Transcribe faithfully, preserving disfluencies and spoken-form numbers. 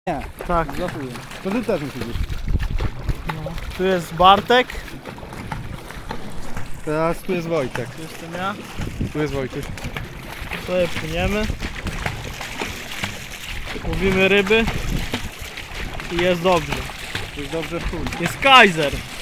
Nie, Tak. zlatuję. To ty też musisz. No. Tu jest Bartek. Teraz tu jest Wojtek. Tu jestem ja. Tu jest Wojtek. Tutaj płyniemy. Łowimy ryby. I jest dobrze. To jest dobrze w chuj. Jest Kaiser.